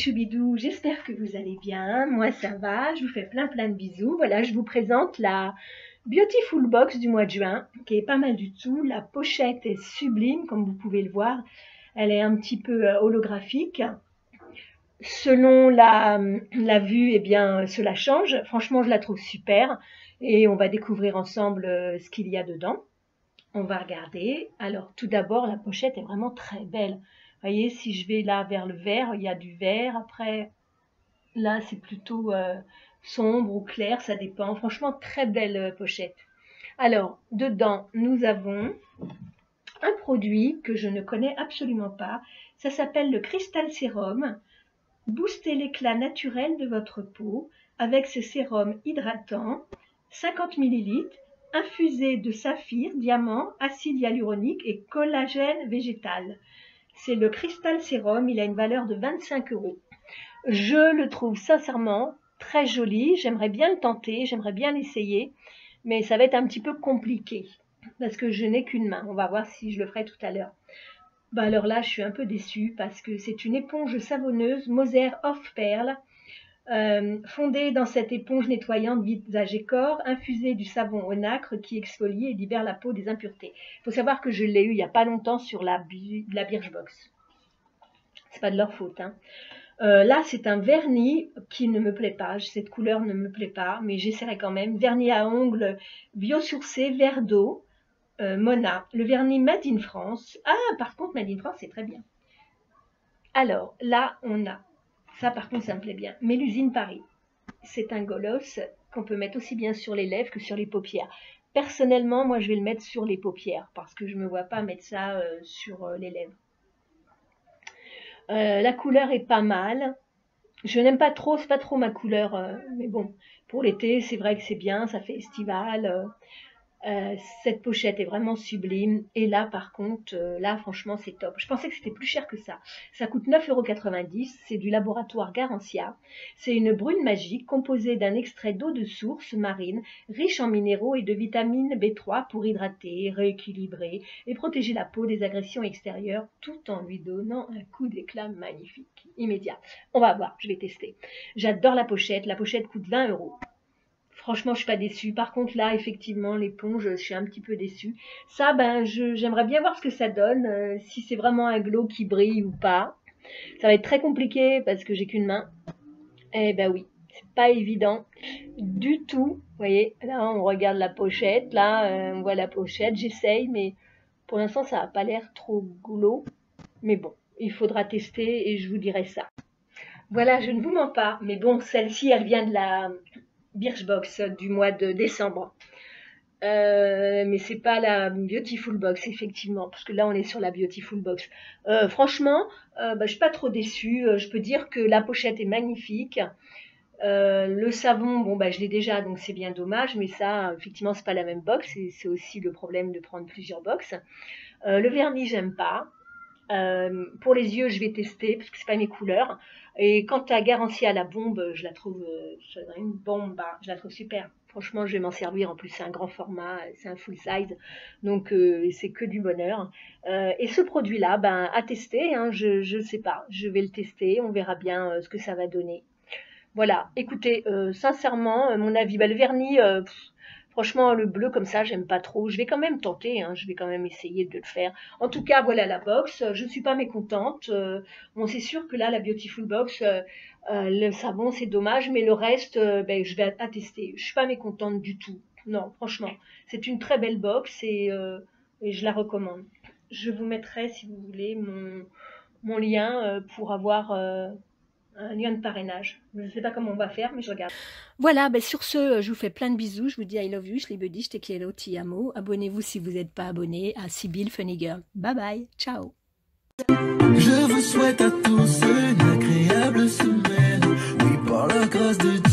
choubidous, j'espère que vous allez bien, moi ça va, je vous fais plein de bisous. Voilà, je vous présente la Beautiful Box du mois de juin, qui est pas mal du tout. La pochette est sublime, comme vous pouvez le voir, elle est un petit peu holographique. Selon la vue, eh bien, cela change. Franchement, je la trouve super et on va découvrir ensemble ce qu'il y a dedans. On va regarder. Alors, tout d'abord, la pochette est vraiment très belle. Vous voyez, si je vais là vers le vert, il y a du vert. Après, là, c'est plutôt sombre ou clair, ça dépend. Franchement, très belle pochette. Alors, dedans, nous avons un produit que je ne connais absolument pas. Ça s'appelle le Crystal Sérum. Boostez l'éclat naturel de votre peau avec ce sérum hydratant, 50 ml, infusé de saphir, diamant, acide hyaluronique et collagène végétal. C'est le Crystal Sérum, il a une valeur de 25 €. Je le trouve sincèrement très joli, j'aimerais bien le tenter, j'aimerais bien l'essayer, mais ça va être un petit peu compliqué parce que je n'ai qu'une main. On va voir si je le ferai tout à l'heure. Bah alors là, je suis un peu déçue parce que c'est une éponge savonneuse Moser Off Pearl, fondée dans cette éponge nettoyante visage et corps, infusée du savon au nacre qui exfolie et libère la peau des impuretés. Il faut savoir que je l'ai eu il n'y a pas longtemps sur la Birchbox. C'est pas de leur faute, hein. Là, c'est un vernis qui ne me plaît pas. Cette couleur ne me plaît pas, mais j'essaierai quand même. Vernis à ongles biosourcé, vert d'eau. Mona, le vernis Made in France. Ah, par contre, Made in France, c'est très bien. Alors, là, on a, ça par contre, ça me plaît bien, Mélusine Paris. C'est un gloss qu'on peut mettre aussi bien sur les lèvres que sur les paupières. Personnellement, moi, je vais le mettre sur les paupières parce que je ne me vois pas mettre ça sur les lèvres. La couleur est pas mal. Je n'aime pas trop, c'est pas trop ma couleur, mais bon, pour l'été, c'est vrai que c'est bien, ça fait estival. Cette pochette est vraiment sublime et là par contre là franchement c'est top. Je pensais que c'était plus cher que ça. Ça coûte 9,90 €. C'est du laboratoire Garancia. C'est une brune magique composée d'un extrait d'eau de source marine riche en minéraux et de vitamine B3 pour hydrater, rééquilibrer et protéger la peau des agressions extérieures tout en lui donnant un coup d'éclat magnifique immédiat. On va voir, je vais tester. J'adore la pochette coûte 20 €. Franchement, je suis pas déçue. Par contre, là, effectivement, l'éponge, je suis un petit peu déçue. Ça, ben, j'aimerais bien voir ce que ça donne, si c'est vraiment un glow qui brille ou pas. Ça va être très compliqué parce que j'ai qu'une main. Eh ben oui, c'est pas évident du tout. Vous voyez, là, on regarde la pochette. Là, on voit la pochette. J'essaye, mais pour l'instant, ça n'a pas l'air trop glow. Mais bon, il faudra tester et je vous dirai ça. Voilà, je ne vous mens pas. Mais bon, celle-ci, elle vient de la Birchbox du mois de décembre. Mais c'est pas la Beautiful Box, effectivement, parce que là, on est sur la Beautiful Box. Franchement, je suis pas trop déçue. Je peux dire que la pochette est magnifique. Le savon, bon, je l'ai déjà, donc c'est bien dommage, mais ça, effectivement, c'est pas la même box. C'est aussi le problème de prendre plusieurs box. Le vernis, j'aime pas. Pour les yeux, je vais tester parce que c'est pas mes couleurs. Et quant à Garancia à la bombe, je la trouve une bombe, je la trouve super. Franchement, je vais m'en servir. En plus, c'est un grand format, c'est un full size, donc c'est que du bonheur. Et ce produit-là, à tester. Hein, je sais pas, je vais le tester. On verra bien ce que ça va donner. Voilà. Écoutez, sincèrement, mon avis, le vernis. Franchement, le bleu comme ça, j'aime pas trop. Je vais quand même tenter, hein, je vais quand même essayer de le faire. En tout cas, voilà la box. Je ne suis pas mécontente. Bon, c'est sûr que là, la Beautiful Box, le savon, c'est dommage, mais le reste, je vais attester. Je suis pas mécontente du tout. Non, franchement, c'est une très belle box et je la recommande. Je vous mettrai, si vous voulez, mon lien pour avoir un lien de parrainage. Je ne sais pas comment on va faire, mais je regarde. Voilà, sur ce, je vous fais plein de bisous. Je vous dis I love you, je les dis, je te quiero, ti amo. Abonnez-vous si vous n'êtes pas abonné à Sibylle Funny Girl. Bye bye, ciao. Je vous souhaite à tous une agréable semaine. Oui, par la grâce de Dieu.